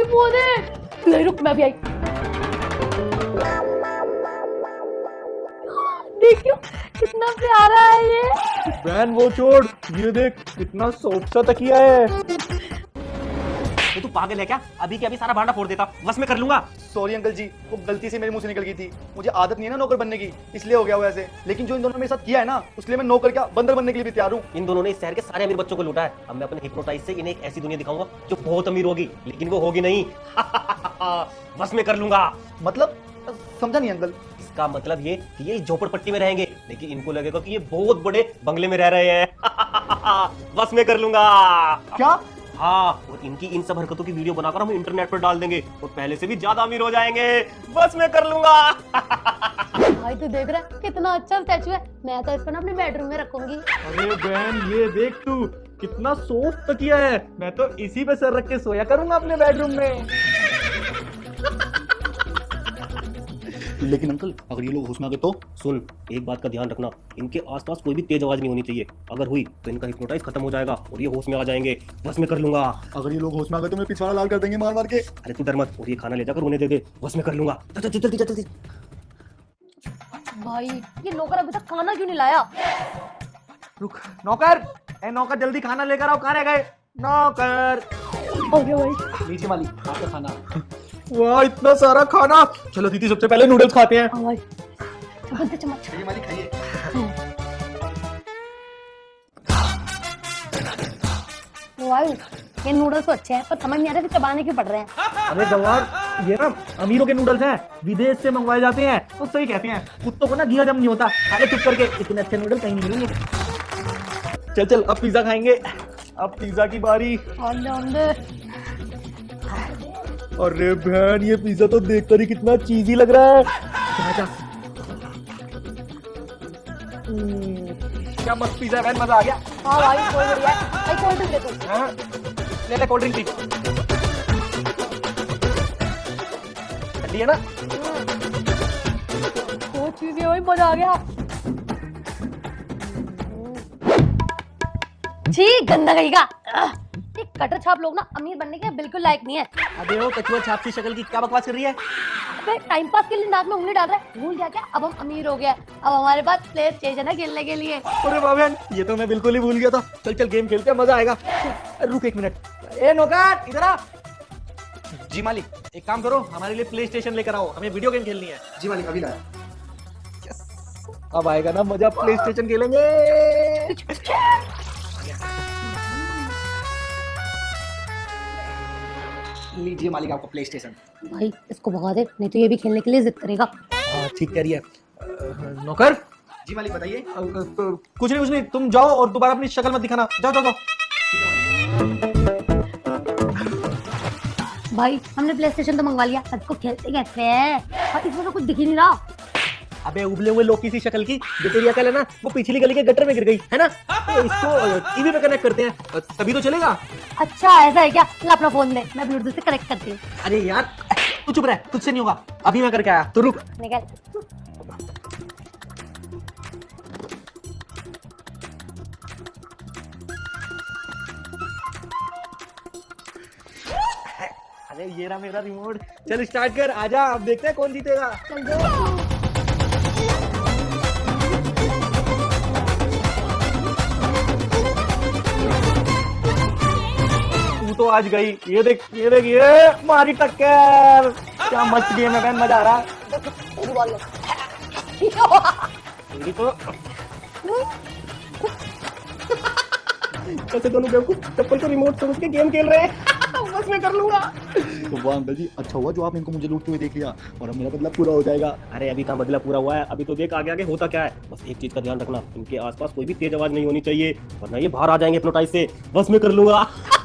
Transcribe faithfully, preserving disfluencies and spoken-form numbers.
वो दे। नहीं रुक, मैं भी आई। देखियो कितना प्यारा है ये। बहन वो छोड़, ये देख कितना सॉफ्ट सा तकिया है। तो तू पागल है क्या? अभी के अभी सारा भांडा फोड़ देता, बस मैं कर लूंगा। सॉरी अंकल जी, वो गलती से मेरे मुंह से निकल गई थी। मुझे आदत नहीं है ना नौकर बनने की, इसलिए हो गया वो ऐसे। लेकिन जो इन दोनों ने मेरे साथ किया है ना, उसके लिए मैं नौकर क्या बंदर बनने के लिए भी तैयार हूँ। इन दोनों ने इस शहर के सारे अमीर बच्चों को लूटा है। अब मैं अपने हिप्नोटाइज से इन्हें एक ऐसी दुनिया दिखाऊंगा जो बहुत अमीर होगी, लेकिन वो होगी नहीं। बस मैं कर लूंगा। मतलब समझा नहीं अंकल। इसका मतलब ये कि ये झोपड़पट्टी में रहेंगे, लेकिन इनको लगेगा कि ये बहुत बड़े बंगले में रह रहे हैं। बस मैं कर लूंगा। क्या? हाँ, और इनकी इन सब हरकतों की वीडियो बनाकर हम इंटरनेट पर डाल देंगे और पहले से भी ज्यादा अमीर हो जाएंगे। बस मैं कर लूंगा। भाई तू देख रहा है कितना अच्छा स्टैचू है। मैं तो इसको ना अपने बेडरूम में रखूंगी। अरे बहन ये देख तू, कितना सॉफ्ट तकिया है। मैं तो इसी पे सर रख के सोया करूंगा अपने बेडरूम में। लेकिन अंकल अगर ये लोग होश में आ गए तो? सुन, एक बात का ध्यान रखना, इनके आसपास कोई भी तेज आवाज नहीं होनी चाहिए। अगर हुई तो इनका हिप्नोटाइज खत्म हो जाएगा और ये होश में आ जाएंगे। बस मैं कर लूंगा। अगर ये लोग होश में आ गए तो मैं पिछवाड़ा लाल कर देंगे मार मार के। अरे तू डर मत, और ये खाना ले जाकर उन्हें दे दे। बस मैं कर लूंगा। जल्दी जल्दी जल्दी। भाई ये नौकर अभी तक खाना क्यों नहीं लाया? रुक नौकर, ए नौकर जल्दी खाना लेकर आओ। कहाँ रह गए नौकर? ओके भाई। लीजिए मालिक आपका खाना। वाह इतना सारा खाना। चलो दीदी सबसे पहले नूडल्स खाते हैं। हाँ भाई, चम्मच दे चम्मच। ये मालिक खाइए। भाई ये नूडल्स तो अच्छे हैं, पर समझ नहीं आ रहा कि चबाने क्यों पड़ रहे हैं। अरे गवार, ये ना अमीरों के नूडल्स हैं, विदेश से मंगवाए जाते हैं। तो सही कहते हैं, कुत्तों को ना घी हजम नहीं होता। अरे चुप करके, इतने अच्छे नूडल कहीं नहीं मिलेंगे। चल चल अब पिज्जा खाएंगे। अब पिज्जा की बारी। आंदे आंदे। अरे बहन ये पिज्जा तो देखकर ही कितना चीजी लग रहा है। जा, जा। क्या मस्त पिज्जा है बहन, मजा आ गया। हाँ भाई कोई बढ़िया है। भाई कोल्ड ड्रिंक दे तू। हाँ, ले ले कोल्ड ड्रिंक पी। ठंडी है ना? वो चीज है भाई, मजा आ गया। छी गंदा गई का। ये कटर छाप लोग ना अमीर बनने के बिल्कुल लायक नहीं है। अबे वो कछुआ छाप सी शक्ल की क्या बकवास कर रही है? अबे टाइम पास के लिए नाक में उंगली डाल रहा है। भूल गया क्या? अब हम अमीर हो गए। अब हमारे पास प्ले स्टेशन है खेलने के लिए। अरे वाह बहन, ये तो मैं बिल्कुल ही भूल गया था। चल चल गेम खेलते हैं, मजा आएगा। रुक एक मिनट। ए नौकर इधर आ। जी मालिक। एक काम करो, हमारे लिए प्ले स्टेशन लेकर आओ, हमें वीडियो गेम खेलनी है। जी मालिक अभी लाया। अब आएगा ना मजा, प्ले स्टेशन खेलेंगे। लीजिए मालिक आपका प्ले स्टेशन। भाई इसको भगा दे, नहीं तो ये भी खेलने के लिए जिद करेगा। हाँ ठीक कह रही है। नौकर। जी मालिक बताइए। कुछ नहीं कुछ नहीं, तुम जाओ और दोबारा अपनी शक्ल मत दिखाना। जाओ जाओ जाओ। भाई हमने प्ले स्टेशन तो मंगवा लिया, अब इसको खेलते कैसे हैं? और इसमें तो कुछ दिख ही नहीं रहा। अबे उबले हुए लोकी सी शक्ल की जो तेरी अकल है ना, वो पिछली गली के गटर में गिर गई है ना। तो इसको टीवी पे कनेक्ट करते हैं तभी तो चलेगा। अच्छा ऐसा है क्या? ला अपना फोन दे, मैं ब्लूटूथ से कनेक्ट करती हूँ। अरे यार तू चुप रह, तुझसे नहीं होगा। अभी मैं करके आया, तो रुक। निकल। अरे ये रहा मेरा रिमोट। चल स्टार्ट कर, आजा अब देखते हैं कौन जीतेगा। चल दो। तू तो आज गई। ये देख ये देख ये मारी टक्कर। क्या मस्त गेम है बहन, मजा आ रहा है। मेरी तो कैसे दोनों बेवकूफ चप्पल को रिमोट समझ के गेम खेल रहे हैं। बस मैं कर लूंगा। तो वाह अंकल जी, अच्छा हुआ जो आप इनको मुझे लूटते हुए देख लिया, और अब मेरा बदला पूरा हो जाएगा। अरे अभी कहाँ बदला पूरा हुआ है, अभी तो देख आगे आगे होता क्या है। बस एक चीज का ध्यान रखना, इनके आसपास कोई भी तेज आवाज नहीं होनी चाहिए, वरना ये बाहर आ जाएंगे हिप्नोटाइज से। बस मैं कर लूंगा।